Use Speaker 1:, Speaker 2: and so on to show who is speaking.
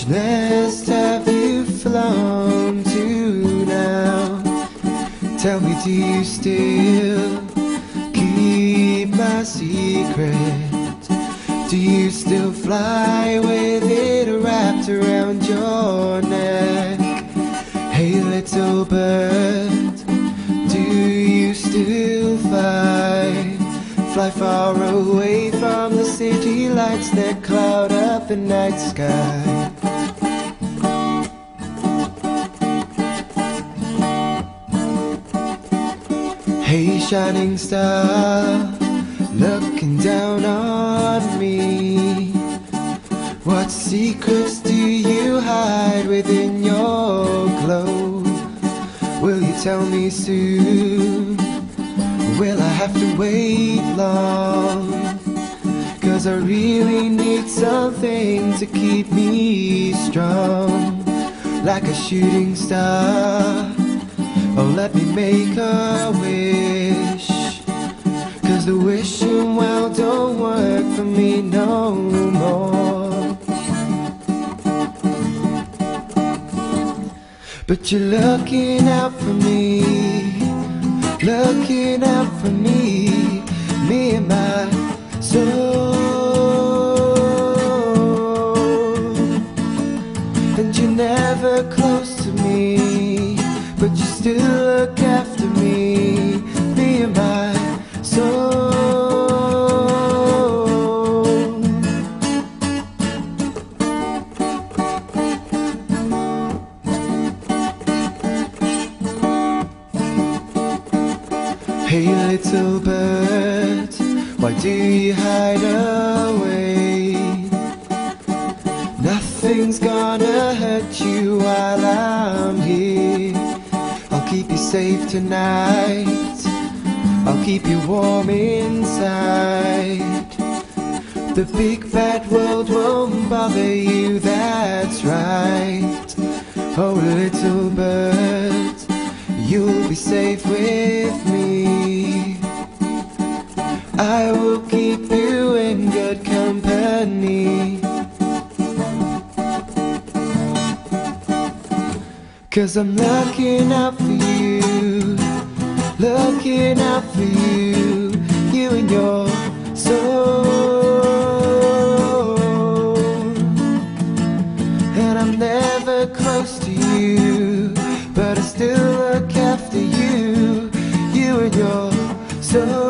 Speaker 1: Which nest have you flown to now? Tell me, do you still keep my secret? Do you still fly with it wrapped around your neck? Hey little bird, do you still fly far away from the city lights that cloud up the night sky? Hey shining star, looking down on me, what secrets do you hide within your glow? Will you tell me soon? Will I have to wait long? 'Cause I really need something to keep me strong, like a shooting star. Oh, let me make a wish, 'cause the wishing well don't work for me no more. But you're looking out for me, looking out for me, me and my soul. And you're never close to me, but you still look after me, me and my soul. Hey little bird, why do you hide away? Nothing's gonna hurt you while I'm here. I'll keep you safe tonight, I'll keep you warm inside. The big bad world won't bother you, that's right. Oh little bird, you'll be safe with me. I will keep you in good company, 'cause I'm looking out for you, looking out for you, you and your soul. And I'm never close to you, but I still look after you, you and your soul.